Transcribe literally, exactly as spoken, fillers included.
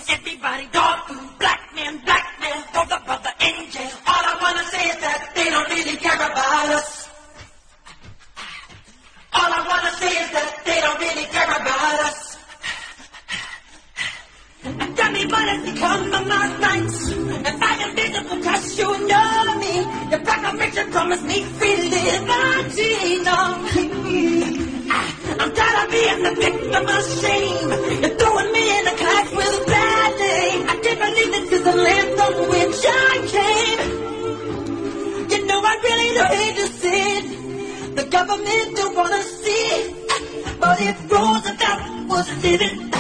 Everybody dog food, black man, black man, brother, brother, angel. All I wanna say is that they don't really care about us. All I wanna say is that they don't really care about us. Tell me what has become of my rights. If I am visible cause you know me, your proclamation promised me free liberty. No, I'm tired of being the victim of shame. You're throwing me in a class with a bad name. I can't believe this is the land from which I came. You know I really don't hate to see it. The government don't wanna see it. But if Roosevelt was living